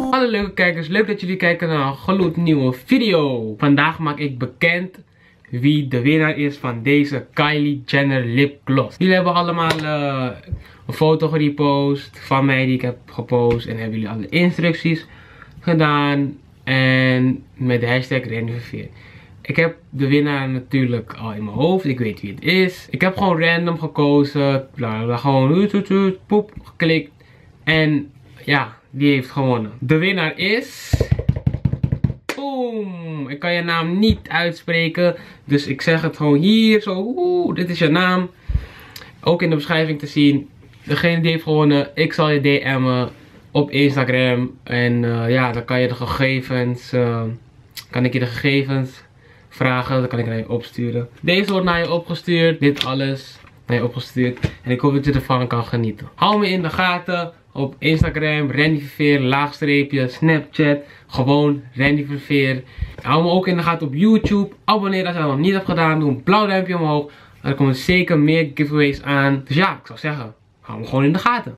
Hallo leuke kijkers, leuk dat jullie kijken naar een gloednieuwe video. Vandaag maak ik bekend wie de winnaar is van deze Kylie Jenner lipgloss. Jullie hebben allemaal een foto gerepost van mij die ik heb gepost. En hebben jullie alle instructies gedaan. En met de hashtag Renneverveer. Ik heb de winnaar natuurlijk al in mijn hoofd. Ik weet wie het is. Ik heb gewoon random gekozen. Gewoon poep geklikt. En ja, die heeft gewonnen. De winnaar is... Boom! Ik kan je naam niet uitspreken. Dus ik zeg het gewoon hier zo. Dit is je naam. Ook in de beschrijving te zien. Degene die heeft gewonnen. Ik zal je DM'en op Instagram. En ja, dan kan je de gegevens... kan ik je de gegevens vragen. Dan kan ik naar je opsturen. Deze wordt naar je opgestuurd. Dit alles naar je opgestuurd. En ik hoop dat je ervan kan genieten. Hou me in de gaten. Op Instagram, Renneverveer, _, Snapchat, gewoon Renneverveer. Hou me ook in de gaten op YouTube. Abonneer als je dat nog niet hebt gedaan. Doe een blauw duimpje omhoog. Er komen zeker meer giveaways aan. Dus ja, ik zou zeggen, hou me gewoon in de gaten.